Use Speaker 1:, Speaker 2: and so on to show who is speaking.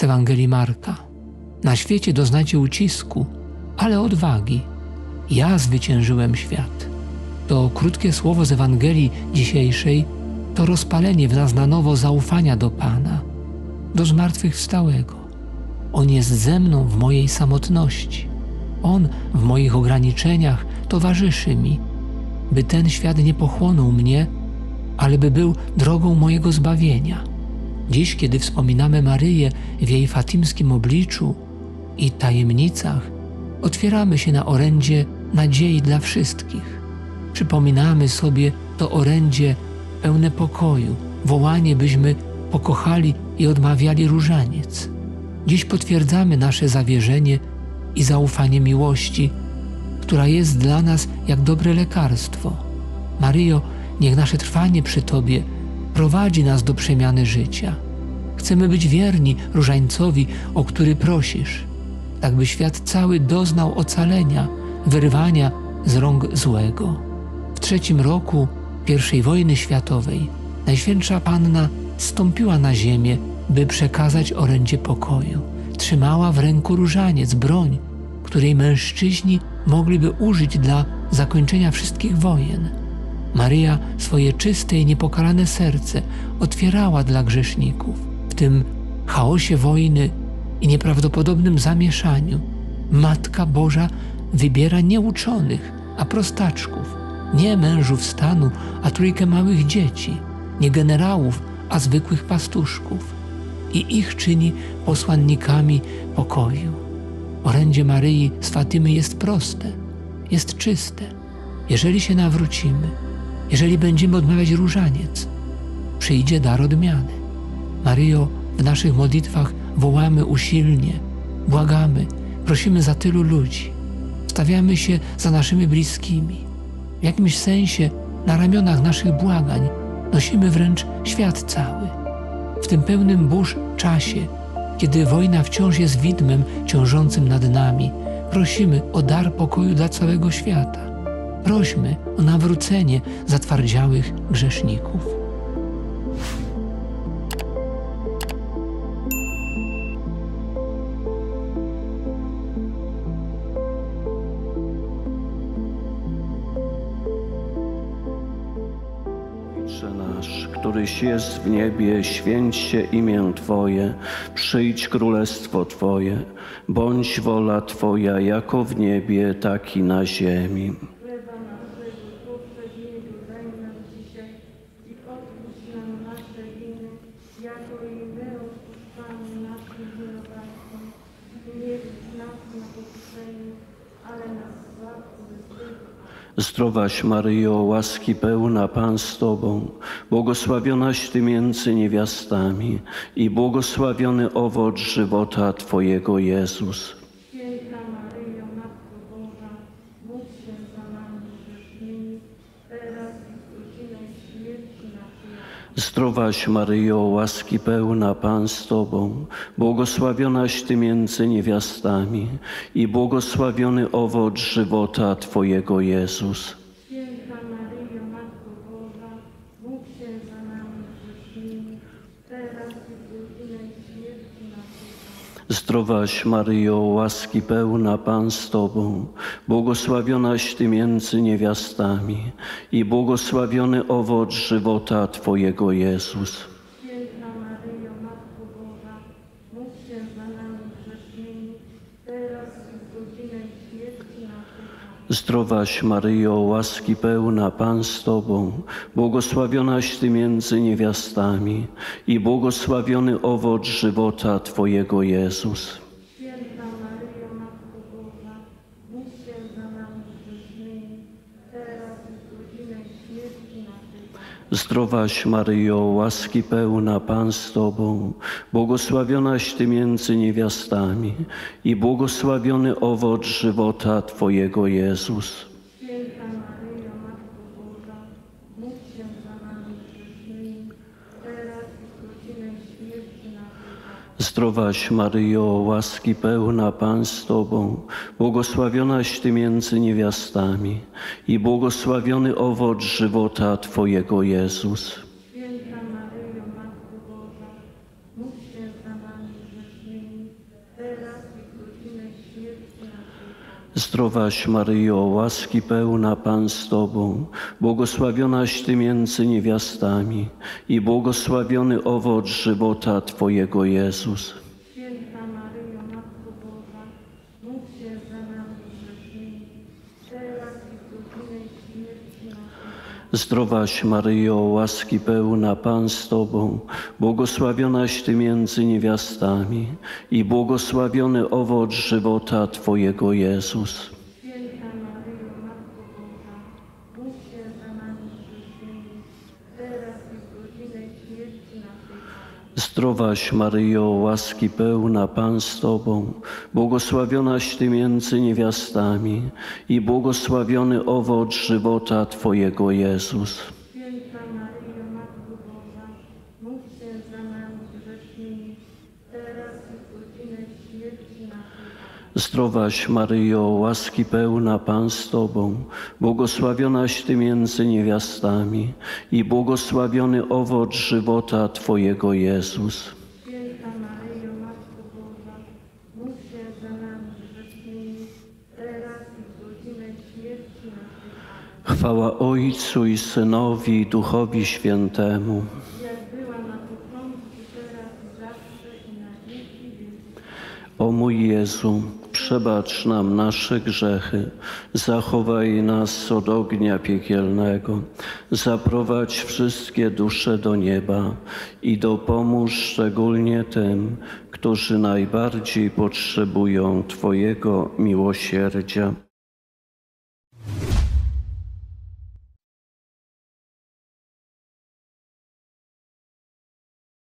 Speaker 1: Ewangelii Marka. Na świecie doznacie ucisku, ale odwagi. Ja zwyciężyłem świat. To krótkie słowo z Ewangelii dzisiejszej to rozpalenie w nas na nowo zaufania do Pana, do zmartwychwstałego. On jest ze mną w mojej samotności. On w moich ograniczeniach towarzyszy mi, by ten świat nie pochłonął mnie, ale by był drogą mojego zbawienia. Dziś, kiedy wspominamy Maryję w jej fatimskim obliczu i tajemnicach, otwieramy się na orędzie nadziei dla wszystkich. Przypominamy sobie to orędzie pełne pokoju, wołanie, byśmy pokochali i odmawiali różaniec. Dziś potwierdzamy nasze zawierzenie i zaufanie miłości, która jest dla nas jak dobre lekarstwo. Maryjo, niech nasze trwanie przy Tobie prowadzi nas do przemiany życia. Chcemy być wierni różańcowi, o który prosisz, tak by świat cały doznał ocalenia, wyrwania z rąk złego. W 3. roku I wojny światowej Najświętsza Panna zstąpiła na ziemię, by przekazać orędzie pokoju. Trzymała w ręku różaniec, broń, której mężczyźni mogliby użyć dla zakończenia wszystkich wojen. Maryja swoje czyste i niepokalane serce otwierała dla grzeszników. W tym chaosie wojny i nieprawdopodobnym zamieszaniu Matka Boża wybiera nie uczonych, a prostaczków, nie mężów stanu, a trójkę małych dzieci, nie generałów, a zwykłych pastuszków i ich czyni posłannikami pokoju. Orędzie Maryi z Fatymy jest proste, jest czyste. Jeżeli się nawrócimy, jeżeli będziemy odmawiać różaniec, przyjdzie dar odmiany. Maryjo, w naszych modlitwach wołamy usilnie, błagamy, prosimy za tylu ludzi. Stawiamy się za naszymi bliskimi. W jakimś sensie na ramionach naszych błagań nosimy wręcz świat cały. W tym pełnym burz czasie, kiedy wojna wciąż jest widmem ciążącym nad nami, prosimy o dar pokoju dla całego świata. Prośmy o nawrócenie zatwardziałych grzeszników.
Speaker 2: Ojcze nasz, któryś jest w niebie, święć się imię Twoje, przyjdź królestwo Twoje, bądź wola Twoja jako w niebie, tak i na ziemi.
Speaker 3: Chleba naszego powszedniego daj nam dzisiaj i odpuść nam nasze winy, jako i my odpuszczamy naszym winowajcom. Nie wódź nas na pokuszenie, ale nas zbaw ze złego.
Speaker 2: Zdrowaś Maryjo, łaski pełna, Pan z Tobą, błogosławionaś Ty między niewiastami i błogosławiony owoc żywota Twojego Jezus.
Speaker 3: Święta Maryjo, Matko Boża, módl się za nami grzesznymi, teraz i w godzinę śmierci naszej.
Speaker 2: Zdrowaś Maryjo, łaski pełna, Pan z Tobą, błogosławionaś Ty między niewiastami i błogosławiony owoc żywota Twojego Jezus.
Speaker 3: Święta Maryjo, Matko Boża, módl się za nami grzesznymi, teraz i w godzinę śmierci naszej.
Speaker 2: Zdrowaś Maryjo, łaski pełna, Pan z Tobą, błogosławionaś Ty między niewiastami i błogosławiony owoc żywota Twojego Jezus.
Speaker 3: Święta Maryjo, Matko Boża, módl się za nami grzesznymi, teraz i w godzinę śmierci naszej.
Speaker 2: Zdrowaś Maryjo, łaski pełna, Pan z Tobą, błogosławionaś Ty między niewiastami i błogosławiony owoc żywota Twojego Jezus.
Speaker 3: Święta Maryjo, Matko Boża, módl się za nami grzesznymi, teraz i w godzinę śmierci naszej.
Speaker 2: Zdrowaś Maryjo, łaski pełna, Pan z Tobą, błogosławionaś Ty między niewiastami i błogosławiony owoc żywota Twojego Jezus.
Speaker 3: Święta Maryjo, Matko Boża, módl się za nami grzesznymi, teraz i w godzinę śmierci naszej.
Speaker 2: Zdrowaś Maryjo, łaski pełna, Pan z Tobą, błogosławionaś Ty między niewiastami i błogosławiony owoc żywota Twojego Jezus.
Speaker 3: Święta Maryjo, Matko Boża, módl się za nami grzesznymi,
Speaker 2: Zdrowaś Maryjo, łaski pełna, Pan z Tobą, błogosławionaś Ty między niewiastami i błogosławiony owoc żywota Twojego Jezus.
Speaker 3: Święta Maryjo, Matko Boża, módl się za nami grzesznymi, teraz i w godzinę śmierci naszej.
Speaker 2: Zdrowaś Maryjo, łaski pełna, Pan z Tobą, błogosławionaś Ty między niewiastami i błogosławiony owoc żywota Twojego Jezus.
Speaker 3: Święta Maryjo, Matko Boża, módl się za nami grzesznymi, teraz i w godzinę śmierci naszej.
Speaker 2: Zdrowaś Maryjo, łaski pełna, Pan z Tobą, błogosławionaś Ty między niewiastami i błogosławiony owoc żywota Twojego Jezus.
Speaker 3: Święta Maryjo, Matko Boża, módl się za nami grzesznymi, teraz i w godzinę śmierci naszej.
Speaker 2: Zdrowaś Maryjo, łaski pełna, Pan z Tobą, błogosławionaś Ty między niewiastami i błogosławiony owoc żywota Twojego Jezus.
Speaker 3: Święta Maryjo, Matko Boża, módl się za nami grzesznymi, teraz i w godzinę śmierci naszej.
Speaker 2: Chwała Ojcu i Synowi i Duchowi Świętemu.
Speaker 3: Jak była na początku, teraz i zawsze i na wieki wieków.
Speaker 2: O mój Jezu, przebacz nam nasze grzechy, zachowaj nas od ognia piekielnego, zaprowadź wszystkie dusze do nieba i dopomóż szczególnie tym, którzy najbardziej potrzebują Twojego miłosierdzia.